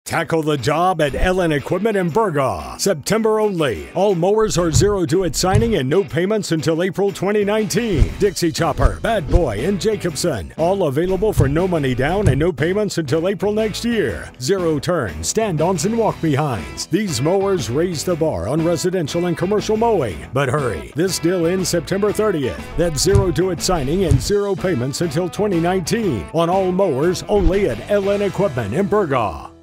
Tackle the job at LN Equipment in Burgaw. September only. All mowers are zero due at signing and no payments until April 2019. Dixie Chopper, Bad Boy, and Jacobson. All available for no money down and no payments until April next year. Zero turn, stand-ons, and walk-behinds. These mowers raise the bar on residential and commercial mowing. But hurry, this deal ends September 30th. That's zero due at signing and zero payments until 2019. On all mowers only at LN Equipment in Burgaw.